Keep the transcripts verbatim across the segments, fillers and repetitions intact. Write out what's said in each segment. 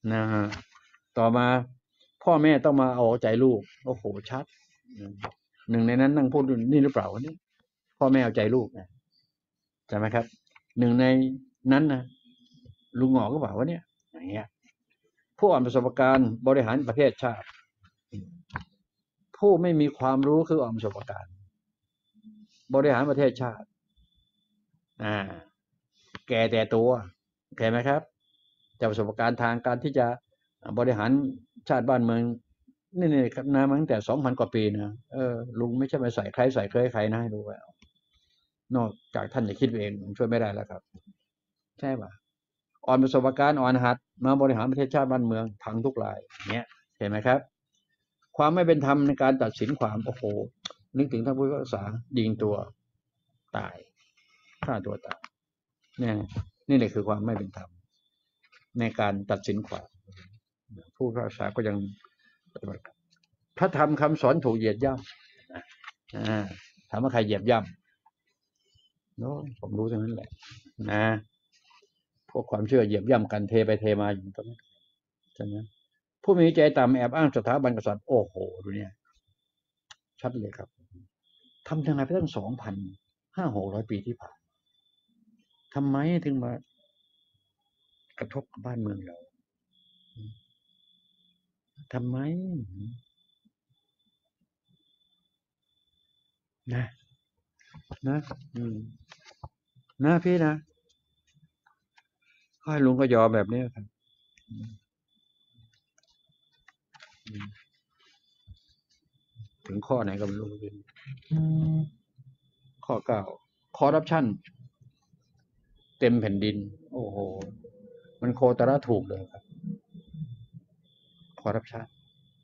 นะฮะต่อมาพ่อแม่ต้องมาเอาใจลูกโอ้โหชัดหนึ่งในนั้นนั่งพูดนี่หรือเปล่าวันนี้พ่อแม่เอาใจลูกนะใช่ไหมครับหนึ่งในนั้นนะลุงหงอกก็บอกว่าเนี่ยอย่างเงี้ยผู้อ่อนประสบการณ์บริหารประเทศชาติผู้ไม่มีความรู้คืออ่อนประสบการณ์บริหารประเทศชาติอ่าแก่แต่ตัวเห็นไหมครับจากประสบการณ์ทางการที่จะบริหารชาติบ้านเมืองนี่นี่ครับนะมาตั้งแต่สองพันกว่าปีนะเออลุงไม่ใช่ไปใส่ใครใส่เคยใครนะให้รู้ไว้นอกจากท่านจะคิดเองช่วยไม่ได้แล้วครับใช่ป่ะอ่อนประสบการณ์อ่อนหัดมาบริหารประเทศชาติบ้านเมืองพังทุกรายเนี้ยเห็นไหมครับความไม่เป็นธรรมในการตัดสินความโอ้โหนึกถึงท่านผู้พิพากษายิงตัวตายฆ่าตัวตายเนี่ยนี่แหละคือความไม่เป็นธรรมในการตัดสินความผู้พิพากษาก็ยังปฏิบัติพระธรรมคำสอนถูกเหยียดย่ำถามว่าใครเหยียบย่ำโน้ผมรู้ทั้งนั้นแหละนะพวกความเชื่อเหยียบย่ำกันเทไปเทมาอยู่ตรงนี้ใช่ไหมผู้มีใจต่ำแอบอ้างสถาบันกษัตริย์โอ้โหดูเนี่ยชัดเลยครับทำยังไงไปตั้งสองพันห้าหกร้อยปีที่ผ่านทำไมถึงมากระทบกับบ้านเมืองเราทำไมนะนะอืมนะพี่นะให้ลุงก็ยอมแบบนี้ครับถึงข้อไหนก็ไม่รู้เป็นข้อเก้าคอร์รัปชันเต็มแผ่นดินโอ้โหมันโคตรถูกเลยครับคอร์รัปชัน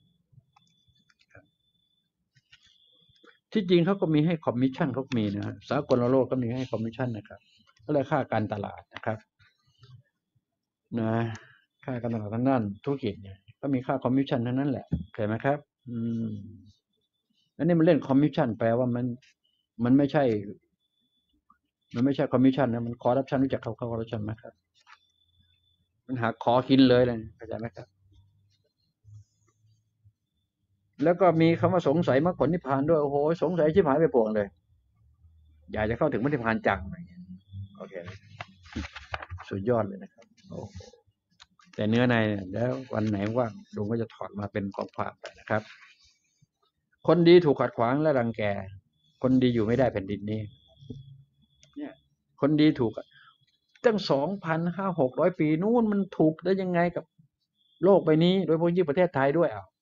ที่จริงเขาก็มีให้คอมมิชชั่นเขามีนะสากลโลกก็มีให้คอมมิชชั่นนะครับก็เลยค่าการตลาดนะครับนะค่าการตลาดทางด้านธุรกิจเนี่ยก็มีค่าคอมมิชชั่นทั้งนั้นแหละเข้าใจไหมครับอืมอันนี้มันเล่นคอมมิชชั่นแปลว่ามันมันไม่ใช่มันไม่ใช่คอมมิชชั่นนะมันคอร์รัปชันรู้จักเขาคอร์รัปชันไหมครับมันหักคอกินเลยเลยเข้าใจไหมครับแล้วก็มีคำว่าสงสัยมรรคผลนิพพานด้วยโอ้โหสงสัยชิบหายไปปวงเลยอยากจะเข้าถึงมรรคนิพพานจังโอเคสุดยอดเลยนะครับโอ้แต่เนื้อในแล้ววันไหนว่างลุงก็จะถอดมาเป็นข้อความไปนะครับคนดีถูกขัดขวางและรังแกคนดีอยู่ไม่ได้แผ่นดินนี้เนี่ยคนดีถูกตั้งสองพันห้าหกร้อยปีนู้นมันถูกได้ยังไงกับโลกใบนี้โดยเฉพาะยิ่งประเทศไทยด้วยอ่ะ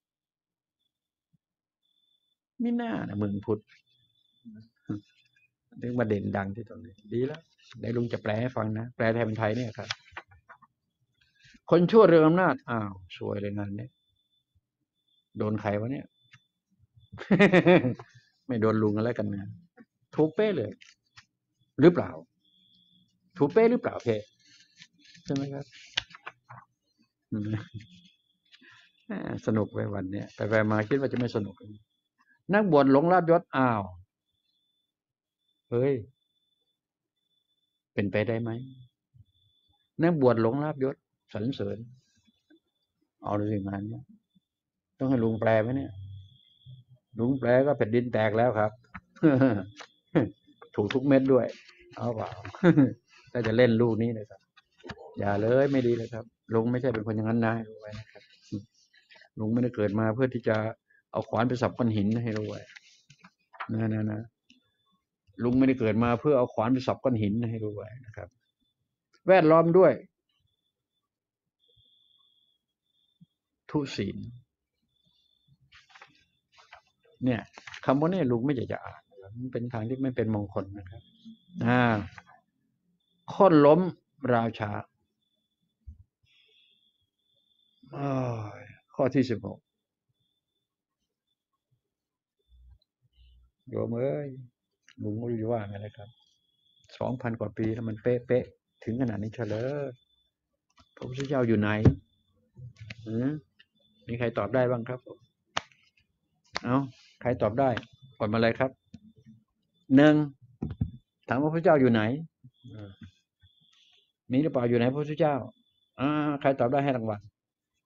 ไม่น่านะเมืองพุทธถึงมาเด่นดังที่ตรงนี้ดีแล้วเดี๋ยวลุงจะแปลให้ฟังนะแปลไทยเป็นไทยเนี่ยครับคนชั่วเรืองอำนาจอ้าวสวยเลยงานนี้โดนใครวะเนี่ย ไม่โดนลุงอะไรกันนะถูกเป๊ะเลยหรือเปล่าถูกเป๊ะหรือเปล่าเพใช่ไหมครับสนุกไปวันเนี้ยไปไปมาคิดว่าจะไม่สนุกนักบวชหลงลาภยศอ้าวเฮ้ยเป็นไปได้ไหมนักบวชหลงลาภยศสรรเสริญเอาเลยงานเนี้ยต้องให้ลุงแปลไหมเนี่ยลุงแปลก็แผ่นดินแตกแล้วครับถูกทุกเม็ดด้วยเอาเปล่าถ้าจะเล่นลูกนี้เลยครับอย่าเลยไม่ดีเลยครับลุงไม่ใช่เป็นคนอย่างนั้นนะรู้ไว้นะครับลุงไม่ได้เกิดมาเพื่อที่จะเอาขวานไปสับก้อนหินให้รู้ไว้นะนะนะลุงไม่ได้เกิดมาเพื่อเอาขวานไปสับก้อนหินให้รู้ไว้นะครับแวดล้อมด้วยทุศีลเนี่ยคำว่าเนี่ยลุงไม่อยากจะอ่านมันเป็นทางที่ไม่เป็นมงคลนะครับอ่าค้นล้มราชาข้อที่สิบหกโยมเอ้ยลุงก็รู้ว่าไงนะครับสองพันกว่าปีแล้วมันเป๊ะเป๊ะถึงขนาดนี้เฉลยพระพุทธเจ้าอยู่ไหนอืมมีใครตอบได้บ้างครับเอาใครตอบได้กดมาเลยครับหนึ่งถามว่าพระเจ้าอยู่ไหนมีหรือเปล่าอยู่ไหนพระพุทธเจ้าอ่าใครตอบได้ให้รางวัล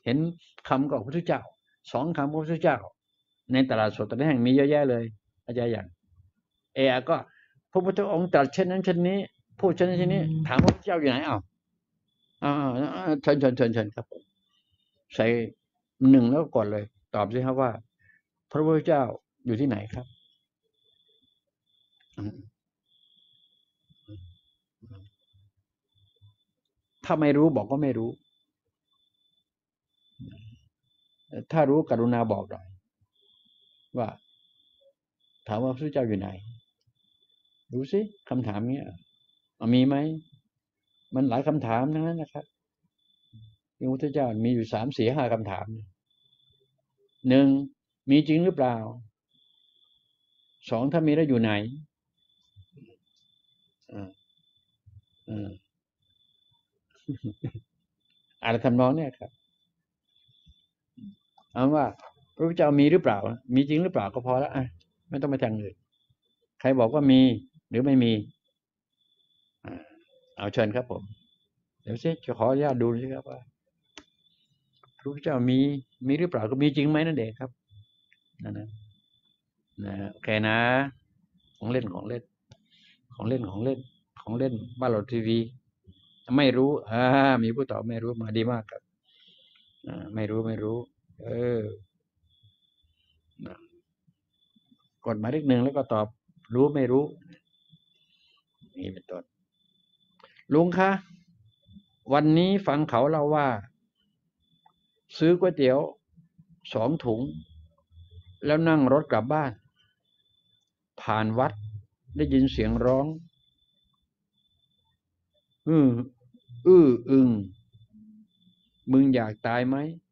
เห็นคำของพระพุทธเจ้าสองคำของพระพุทธเจ้าในตลาดสดแต่ละแห่งมีเยอะแยะเลยอาจารย์อย่างเออก็พระพุทธองค์ตรัสเช่นนั้นเช่นนี้พูดเช่นนั้นเช่นนี้ถามพระพุทธเจ้าอยู่ไหนอ้าวอ่าเชิญเชิญเชิญเชิญครับใส่หนึ่งแล้วกดเลยตอบสิครับว่าพระพุทธเจ้าอยู่ที่ไหนครับถ้าไม่รู้บอกก็ไม่รู้ถ้ารู้กรุณาบอกหน่อยว่าถามว่าพระพุทธเจ้าอยู่ไหนดูสิคำถามเนี้ยมีไหมมันหลายคำถามทั้งนั้นนะครับพระพุทธเจ้ามีอยู่สามสี่ห้าคำถามหนึ่งมีจริงหรือเปล่าสองถ้ามีแล้วอยู่ไหนอ่าอ่าอะไรทำนองเนี่ยครับเอาว่าพระพุทธเจ้ามีหรือเปล่ามีจริงหรือเปล่าก็พอแล้วอ่ะไม่ต้องไปทางอื่นใครบอกว่ามีหรือไม่มีเอาเชิญครับผมเดี๋ยวสิจะขออนุญาตดูสิครับว่าพระพุทธเจ้ามีมีหรือเปล่าก็มีจริงไหมนั่นเองครับนั่นนะนะโอเคนะของเล่นของเล่นของเล่นของเล่นของเล่นบ้านเราทีวีไม่รู้อ่ามีผู้ตอบไม่รู้มาดีมากครับอ่าไม่รู้ไม่รู้ เออกดหมายเลขหนึ่งแล้วก็ตอบรู้ไม่รู้นี่เป็นต้นลุงคะวันนี้ฟังเขาเล่าว่าซื้อก๋วยเตี๋ยวสองถุงแล้วนั่งรถกลับบ้านผ่านวัดได้ยินเสียงร้องอืออื้ออึงมึงอยากตายไหม